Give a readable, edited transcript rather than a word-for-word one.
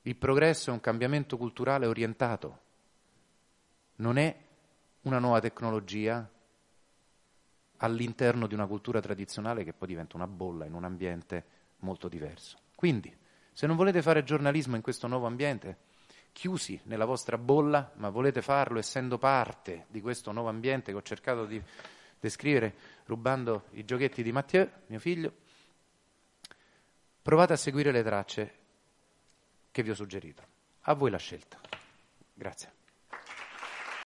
Il progresso è un cambiamento culturale orientato, non è una nuova tecnologia all'interno di una cultura tradizionale che poi diventa una bolla in un ambiente molto diverso. Quindi, se non volete fare giornalismo in questo nuovo ambiente, chiusi nella vostra bolla, ma volete farlo essendo parte di questo nuovo ambiente che ho cercato di descrivere rubando i giochetti di Mathieu, mio figlio, provate a seguire le tracce che vi ho suggerito. A voi la scelta. Grazie.